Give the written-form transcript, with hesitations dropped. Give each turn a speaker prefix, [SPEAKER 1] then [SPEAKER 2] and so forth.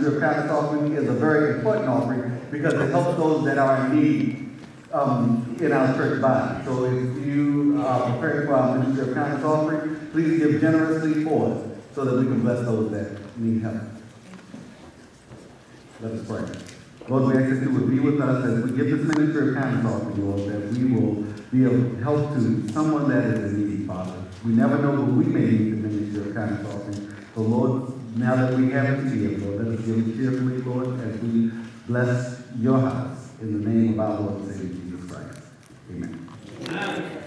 [SPEAKER 1] ministry of kindness offering is a very important offering because it helps those that are in need in our church body. So if you are preparing for our ministry of kindness offering, please give generously for us so that we can bless those that need help. Let us pray. Lord, we ask that you would be with us as we give this ministry of kindness offering, Lord, that we will be of help to someone that is in need, Father. We never know who we may need the ministry of kindness offering. So, Lord, now that we have it here, Lord, let us give it cheerfully, Lord, as we bless your house. In the name of our Lord and Savior, Jesus Christ. Amen.